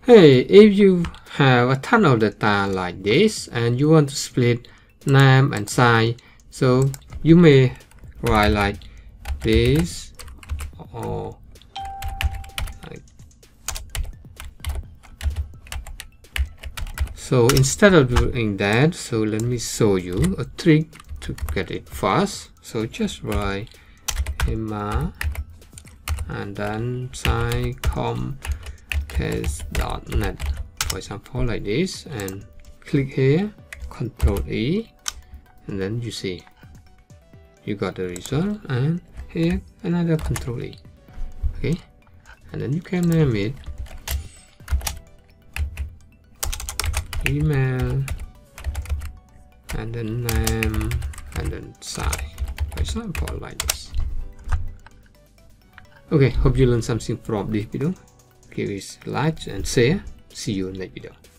Hey, if you have a ton of data like this and you want to split name and size, so you may write like this or like. So instead of doing that, so let me show you a trick to get it fast. So just write Emma and then scicomcase.net, for example, like this, and click here, Control E, and then you see you got the result, and here another Control E. Okay, and then you can name it email and then name and then size, for example, like this. Okay, hope you learned something from this video. Give it a like and share. See you in the next video.